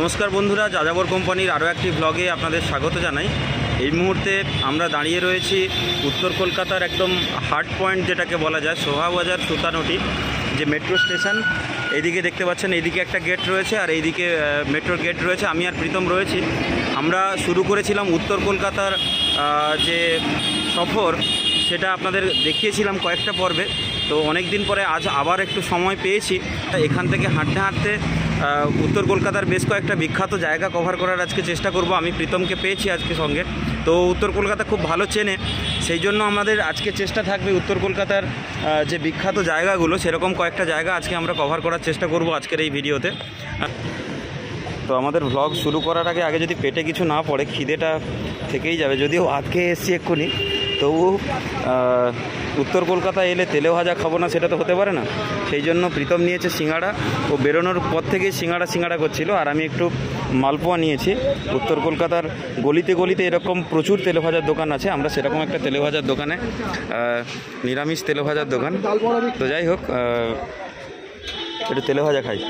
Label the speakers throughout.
Speaker 1: नमस्कार बंधुरा जाजाबर कोम्पानिर आरो एकटी ब्लगे आपनादेर स्वागत जानाई। এই মুহূর্তে আমরা দাঁড়িয়ে রয়েছি উত্তর কলকাতার একদম হার্ট পয়েন্ট যেটাকে বলা যায় শোভাবাজার সুতানুটি যে মেট্রো স্টেশন। এইদিকে দেখতে পাচ্ছেন এইদিকে একটা গেট রয়েছে আর এইদিকে মেট্রোর গেট রয়েছে। আমি আর প্রীতম রয়েছি। আমরা শুরু করেছিলাম উত্তর কলকাতার যে সফর সেটা আপনাদের দেখিয়েছিলাম কয়েকটা পর্বে। তো অনেক দিন পরে আজ আবার একটু সময় পেয়েছি। এখান থেকে হাঁটতে হাঁটতে উত্তর কলকাতার বেশ কয়েকটা বিখ্যাত জায়গা কভার করার আজকে চেষ্টা করব। আমি প্রীতমকে পেয়েছি আজকে সঙ্গে, তো উত্তর কলকাতা খুব ভালো চেনে, সেই জন্য আমাদের আজকে চেষ্টা থাকবে উত্তর কলকাতার যে বিখ্যাত জায়গাগুলো সেরকম কয়েকটা জায়গা আজকে আমরা কভার করার চেষ্টা করব আজকের এই ভিডিওতে। তো আমাদের ভ্লগ শুরু করার আগে যদি পেটে কিছু না পড়ে খিদেটা থেকেই যাবে। যদিও আজকে এসছি এক্ষুনি, তবু উত্তর কলকাতা এলে তেলে ভাজা খাবো না সেটা তো হতে পারে না। সেই জন্য প্রীতম নিয়েছে সিঙ্গাড়া। ও বেরোনোর পর থেকেই সিঙ্গাড়া করছিল, আর আমি একটু মালপোয়া নিয়েছি। উত্তর কলকাতার গলিতে গলিতে এরকম প্রচুর তেলে ভাজার দোকান আছে। আমরা সেরকম একটা তেলে ভাজার দোকানে, নিরামিষ তেলে ভাজার দোকান। তো যাই হোক, একটু তেলে ভাজা খাই।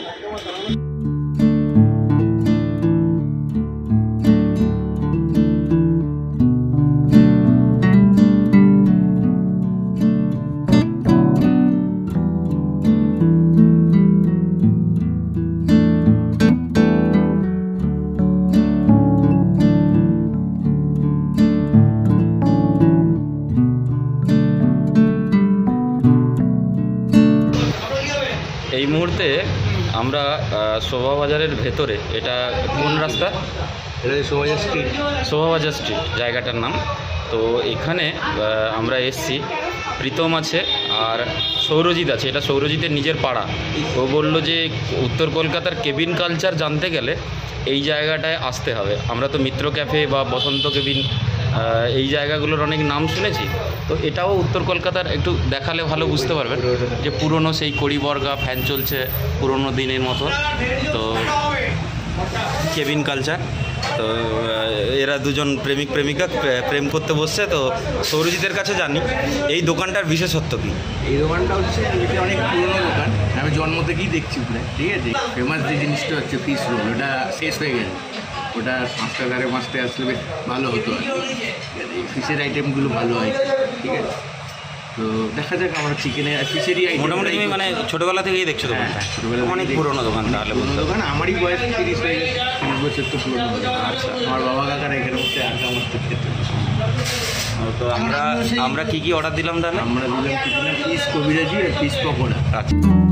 Speaker 1: এই মুহূর্তে আমরা শোভাবাজারের ভেতরে, এটা কোন রাস্তা? এটা শোভাবাজার স্ট্রিট জায়গাটার নাম। তো এখানে আমরা এসছি, প্রীতম আছে আর সৌরজিৎ আছে। এটা সৌরজিতের নিজের পাড়া। ও বলল যে উত্তর কলকাতার কেবিন কালচার জানতে গেলে এই জায়গাটায় আসতে হবে। আমরা তো মিত্র ক্যাফে বা বসন্ত কেবিন এই জায়গাগুলোর অনেক নাম শুনেছি, তো এটাও উত্তর কলকাতার। একটু দেখালে ভালো বুঝতে পারবেন যে পুরনো সেই কড়িবর্গা ফ্যান চলছে পুরনো দিনের মতো। তো কেবিন কালচার, তো এরা দুজন প্রেমিক প্রেমিকা প্রেম করতে বসছে। তো সৌরজিতের কাছে জানি এই দোকানটার বিশেষত্ব কী।
Speaker 2: এই দোকানটা হচ্ছে অনেক পুরনো দোকান, আমি জন্ম থেকেই দেখছি প্রায়। ঠিক আছে, ফেমাস যে জিনিসটা হচ্ছে ফিশ রোল, ওটা শেষ হয়ে গেছে। ওটা 5টা 5:30 আসলে বেশ ভালো হতো আর কি। ফিশের আইটেমগুলো ভালো হয়। ঠিক আছে, তো দেখা যাক। আমরা চিকেনের ফিশেরই আইটেম
Speaker 1: মোটামুটি তুমি মানে ছোটোবেলা থেকেই দেখছো দোকান?
Speaker 2: হ্যাঁ, ছোটোবেলা
Speaker 1: অনেক পুরনো দোকান। তাহলে
Speaker 2: পুরনো দোকান, আমারই বয়স 30 হয়ে গেছে। 30 বছর তো পুরনো দোকান। আচ্ছা, আমার বাবা কাকারা এখানে হচ্ছে আড্ডা মারতে খেতে।
Speaker 1: তো আমরা কী কী অর্ডার দিলাম তাহলে?
Speaker 2: আমরা দিলাম পিস কবিরাজি আর পিস পকোড়া।
Speaker 1: আচ্ছা,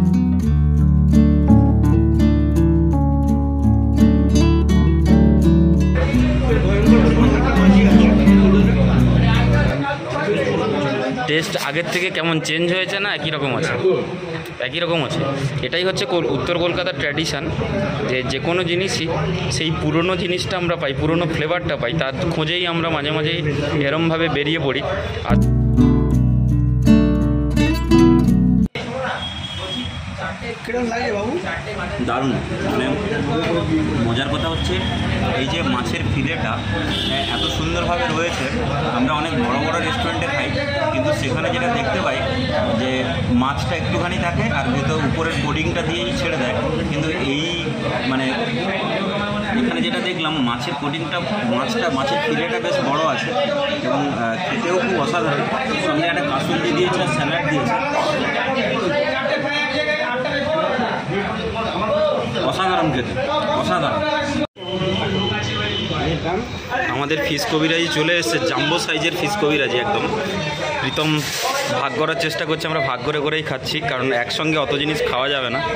Speaker 1: টেস্ট আগের থেকে কেমন চেঞ্জ হয়েছে না একই রকম আছে? একই রকম আছে। এটাই হচ্ছে উত্তর কলকাতার ট্র্যাডিশান, যে কোনো জিনিসই সেই পুরনো জিনিসটা আমরা পাই, পুরনো ফ্লেভারটা পাই। তার খোঁজেই আমরা মাঝে মাঝেই এরমভাবে বেরিয়ে পড়ি। আর দারুণ, মানে মজার কথা হচ্ছে এই যে মাছের ফিলেটা এত সুন্দরভাবে রয়েছে। আমরা অনেক বড় বড় রেস্টুরেন্টে খাই, কিন্তু সেখানে যেটা দেখতে পাই যে মাছটা একটুখানি থাকে আর ভেতর উপরের কোডিংটা দিয়েই ছেড়ে দেয়। কিন্তু এই মানে এখানে যেটা দেখলাম মাছের কোডিংটা, মাছের ফিলেটা বেশ বড় আছে এবং খেতেও খুব অসাধারণ। সঙ্গে একটা কাসুন্দি দিয়েছে, স্যালাড দিয়েছে, অসাধারণ খেতে, অসাধারণ। আমাদের ফিশ কবিরাজি চলে এসেছে, জাম্বো সাইজের ফিশ কবিরাজি একদম। প্রীতম ভাগ করার চেষ্টা করছে, আমরা ভাগ করে করেই খাচ্ছি, কারণ একসঙ্গে অত জিনিস খাওয়া যাবে না।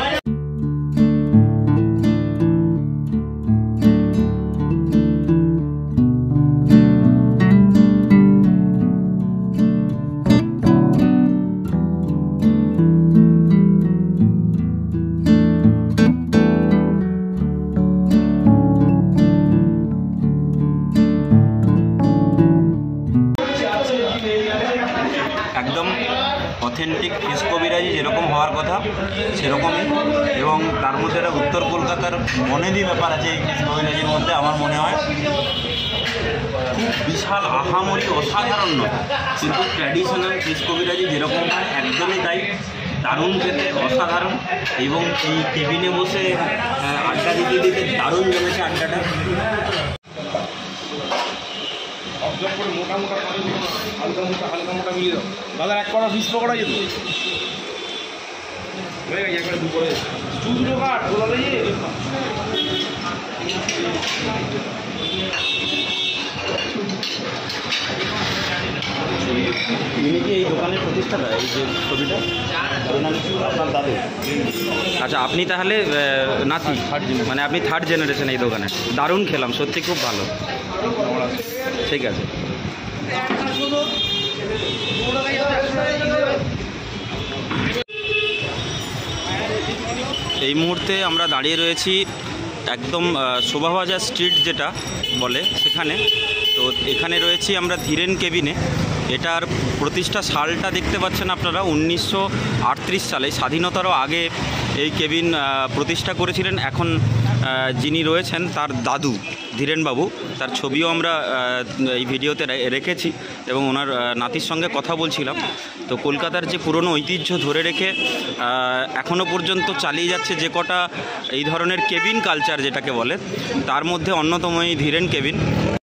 Speaker 1: একদম অথেন্টিক ফিশ কবিরাজি যেরকম হওয়ার কথা সেরকমই, এবং তার মধ্যে একটা উত্তর কলকাতার মনেরই ব্যাপার আছে এই ফিশ কবিরাজির মধ্যে। আমার মনে হয় খুব বিশাল আহামরি অসাধারণ নয়, কিন্তু ট্র্যাডিশনাল ফিশ কবিরাজি যেরকম হয় একদমই তাই। দারুণ খেতে, অসাধারণ। এবং এই কেবিনে বসে আড্ডা দিতে দিতে দারুণ জমেছে আড্ডাটা।
Speaker 2: হালকা মোটা মিলিয়ে দাও দাদা, এক কড়া ফিস পকোড়া যেত হয়ে গেছে, একবার দুপুরে দুটো কাঠ বলা যায়।
Speaker 1: ইনি কি এই দোকানের প্রতিষ্ঠাতা? এই যে ছবিটা আপনার দাদু? আচ্ছা, আপনি তাহলে নাতি, মানে আপনি থার্ড জেনারেশন এই দোকানে। দারুণ খেলাম, সত্যি খুব ভালো। ঠিক আছে। এই মুহূর্তে আমরা দাঁড়িয়ে রয়েছি একদম শোভাবাজার স্ট্রিট যেটা বলে সেখানে। তো এখানে রয়েছি আমরা ধীরেন কেবিনে। এটার প্রতিষ্ঠা সালটা দেখতে পাচ্ছেন আপনারা 1938 সালে, স্বাধীনতারও আগে এই কেবিন প্রতিষ্ঠা করেছিলেন। এখন যিনি রয়েছেন তার দাদু ধীরেনবাবু, তার ছবিও আমরা এই ভিডিওতে রেখেছি এবং ওনার নাতির সঙ্গে কথা বলছিলাম। তো কলকাতার যে পুরনো ঐতিহ্য ধরে রেখে এখনও পর্যন্ত চালিয়ে যাচ্ছে যে কটা এই ধরনের কেবিন কালচার যেটাকে বলে, তার মধ্যে অন্যতম এই ধীরেন কেবিন।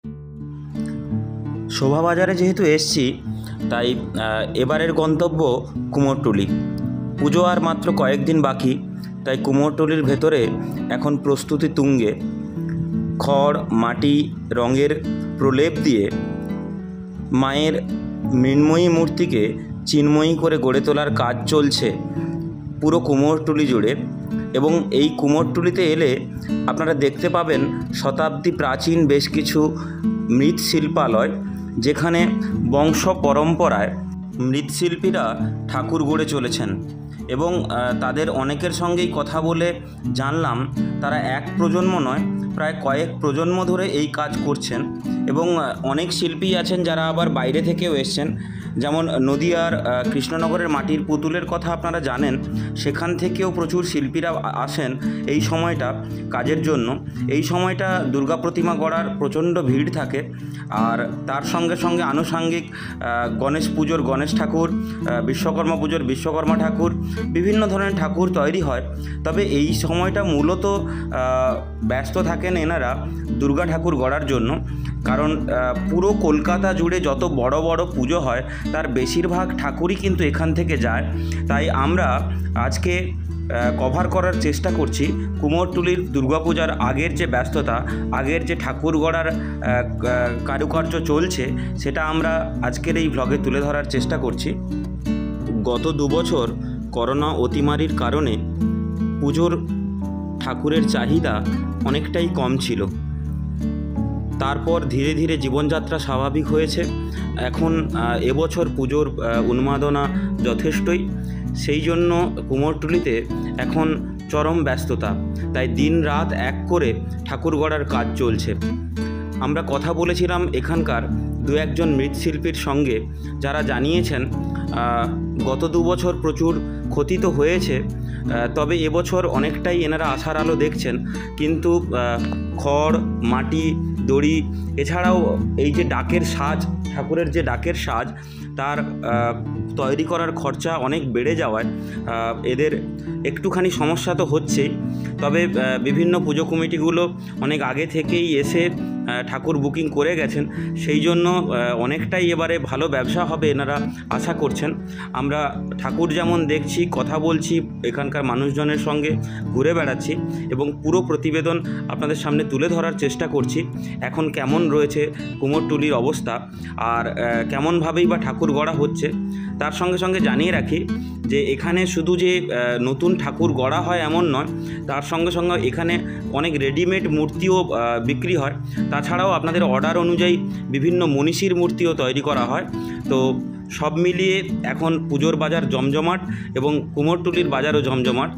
Speaker 1: শোভাবাজারে যেহেতু এসছি, তাই এবারের গন্তব্য কুমোরটুলি। পুজো আর মাত্র কয়েকদিন বাকি, তাই কুমোরটুলির ভেতরে এখন প্রস্তুতি তুঙ্গে। খড়, মাটি, রঙের প্রলেপ দিয়ে মায়ের মৃন্ময়ী মূর্তিকে চিন্ময়ী করে গড়ে তোলার কাজ চলছে পুরো কুমোরটুলি জুড়ে। এবং এই কুমোরটুলিতে এলে আপনারা দেখতে পাবেন শতাব্দী প্রাচীন বেশ কিছু মৃৎশিল্পালয়, যেখানে বংশ পরম্পরায় মৃৎশিল্পীরা ঠাকুর গড়ে চলেছেন। এবং তাদের অনেকের সঙ্গেই কথা বলে জানলাম তারা এক প্রজন্ম নয়, প্রায় কয়েক প্রজন্ম ধরে এই কাজ করছেন। এবং অনেক শিল্পী আছেন যারা আবার বাইরে থেকেও এসছেন, যেমন নদিয়ার কৃষ্ণনগরের মাটির পুতুলের কথা আপনারা জানেন, সেখান থেকেও প্রচুর শিল্পীরা আসেন এই সময়টা কাজের জন্য। এই সময়টা দুর্গা প্রতিমা গড়ার প্রচণ্ড ভিড় থাকে, আর তার সঙ্গে সঙ্গে আনুষাঙ্গিক গণেশ পুজোর গণেশ ঠাকুর, বিশ্বকর্মা পুজোর বিশ্বকর্মা ঠাকুর, বিভিন্ন ধরনের ঠাকুর তৈরি হয়। তবে এই সময়টা মূলত ব্যস্ত থাকেন এনারা দুর্গা ঠাকুর গড়ার জন্য, কারণ পুরো কলকাতা জুড়ে যত বড় বড় পুজো হয় তার বেশিরভাগ ঠাকুরই কিন্তু এখান থেকে যায়। তাই আমরা আজকে কভার করার চেষ্টা করছি কুমোরটুলির দুর্গাপূজার আগের যে ব্যস্ততা, আগের যে ঠাকুর গড়ার কারুকার্য চলছে, সেটা আমরা আজকের এই ভ্লগে তুলে ধরার চেষ্টা করছি। গত 2 বছর করোনা অতিমারির কারণে পুজোর ঠাকুরের চাহিদা অনেকটাই কম ছিল। তারপর ধীরে ধীরে জীবনযাত্রা স্বাভাবিক হয়েছে। এখন এবছর পুজোর উন্মাদনা যথেষ্টই, সেই জন্য কুমোরটুলিতে এখন চরম ব্যস্ততা। তাই দিন রাত এক করে ঠাকুর গড়ার কাজ চলছে। আমরা কথা বলেছিলাম এখানকার 2-1 মৃৎশিল্পীর সঙ্গে, যারা জানিয়েছেন গত 2 বছর প্রচুর ক্ষতি তো হয়েছে, তবে এবছর অনেকটাই এনারা আশার আলো দেখছেন। কিন্তু খড়, মাটি, দড়ি, এছাড়াও এই যে ডাকের সাজ, ঠাকুরের যে ডাকের সাজ, তার তৈরি করার খরচা অনেক বেড়ে যাওয়ায় এদের একটুখানি সমস্যা তো হচ্ছেই। তবে বিভিন্ন পুজো কমিটিগুলো অনেক আগে থেকেই এসে ঠাকুর বুকিং করে গেছেন, সেই জন্য অনেকটাই এবারে ভালো ব্যবসা হবে এনারা আশা করছেন। আমরা ঠাকুর যেমন দেখছি, কথা বলছি, এখানকার মানুষজনের সঙ্গে ঘুরে বেড়াচ্ছি এবং পুরো প্রতিবেদন আপনাদের সামনে তুলে ধরার চেষ্টা করছি এখন কেমন রয়েছে কুমোরটুলির অবস্থা আর কেমনভাবেই বা ঠাকুর গড়া হচ্ছে। তার সঙ্গে সঙ্গে জানিয়ে রাখি যে এখানে শুধু যে নতুন ঠাকুর গড়া হয় এমন নয়, তার সঙ্গে সঙ্গে এখানে অনেক রেডিমেড মূর্তিও বিক্রি হয়। তাছাড়াও আপনাদের অর্ডার অনুযায়ী বিভিন্ন মনীষীর মূর্তিও তৈরি করা হয়। তো সব মিলিয়ে এখন পুজোর বাজার জমজমাট এবং কুমোরটুলির বাজারও জমজমাট।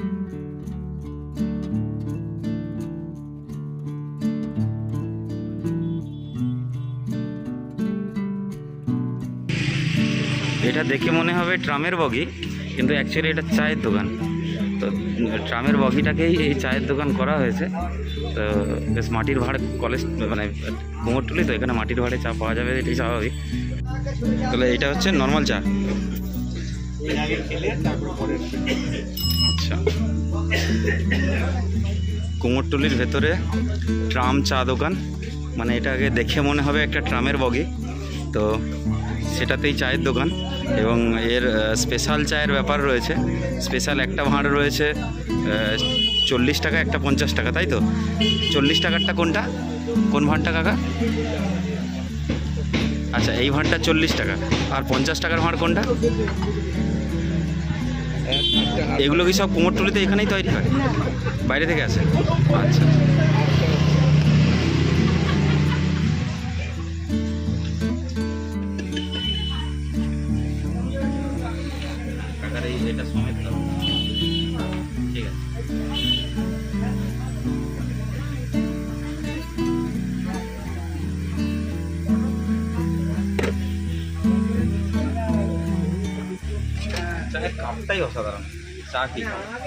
Speaker 1: এটা দেখে মনে হবে ট্রামের বগি, কিন্তু অ্যাকচুয়ালি এটা চায়ের দোকান। তো ট্রামের বগিটাকেই এই চায়ের দোকান করা হয়েছে। তো বেশ মাটির ভাড় কলেজ, মানে কুমোরটুলি, তো এখানে মাটির ভাড়ে চা পাওয়া যাবে, এটাই স্বাভাবিক। তাহলে এটা হচ্ছে নর্মাল চা।
Speaker 2: আগে খেলে তারপর পরে।
Speaker 1: আচ্ছা, কুমোরটুলির ভেতরে ট্রাম চা দোকান, মানে এটা আগে দেখে মনে হবে একটা ট্রামের বগি, তো সেটাতেই চায়ের দোকান। এবং এর স্পেশাল চায়ের ব্যাপার রয়েছে। স্পেশাল একটা ভাঁড় রয়েছে 40 টাকা, একটা 50 টাকা, তাই তো? 40 টাকারটা কোনটা, কোন ভাঁড়টা কাকা? আচ্ছা, এই ভাঁড়টা 40 টাকা। আর 50 টাকার ভাঁড় কোনটা? এগুলো কি সব কুমোরটুলিতে এখানেই তৈরি হয়, বাইরে থেকে আসে? আচ্ছা, এটা সমেত ঠিক আছে। চায়ের কাপটাই অসাধারণ। চা কি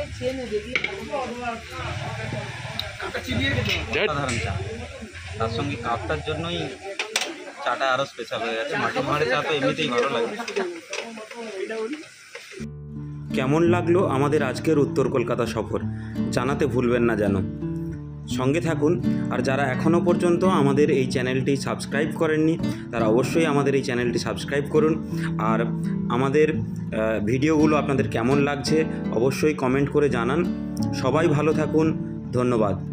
Speaker 1: অসাধারণ চা, তার সঙ্গে কাপটার জন্যই চাটা আরও স্পেশাল হয়ে গেছে। মাটির ভাঁড়ে চা তো এমনিতেই ভালো লাগে। কেমন লাগলো আমাদের আজকের উত্তর কলকাতা সফর জানাতে ভুলবেন না যেন। সঙ্গে থাকুন। আর যারা এখনও পর্যন্ত আমাদের এই চ্যানেলটি সাবস্ক্রাইব করেননি তারা অবশ্যই আমাদের এই চ্যানেলটি সাবস্ক্রাইব করুন। আর আমাদের ভিডিওগুলো আপনাদের কেমন লাগছে অবশ্যই কমেন্ট করে জানান। সবাই ভালো থাকুন, ধন্যবাদ।